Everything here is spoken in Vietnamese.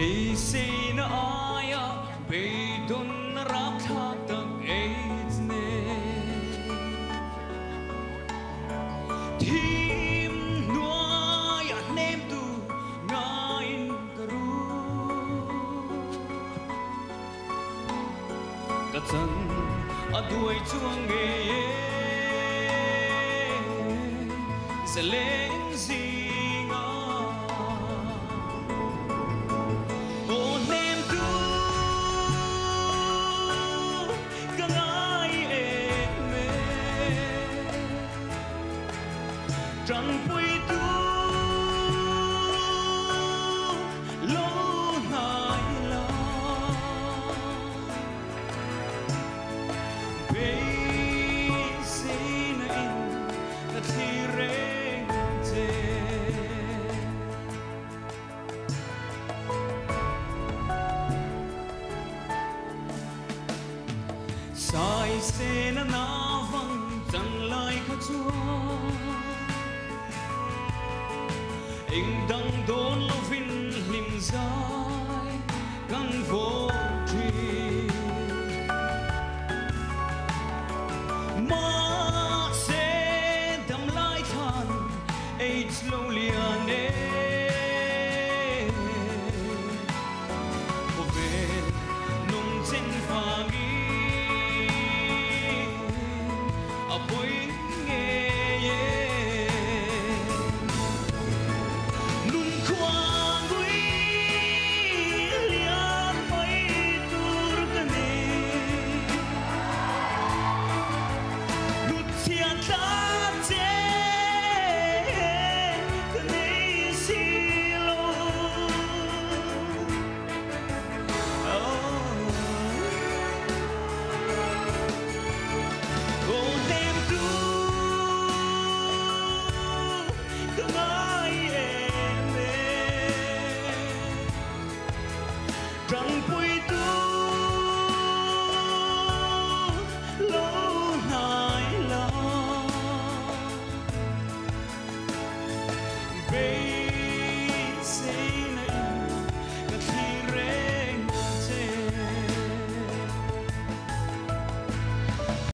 Isin aya beidon rakhatak eizne Thim nuaya nem tu ngain karu Katsan aduai chuang ge Zeleng zinga O nem tu kangai et me Trăng pui tu lo nai la Be sin in the tire Sai se na vang chẳng lai khát chúa Anh đang đổ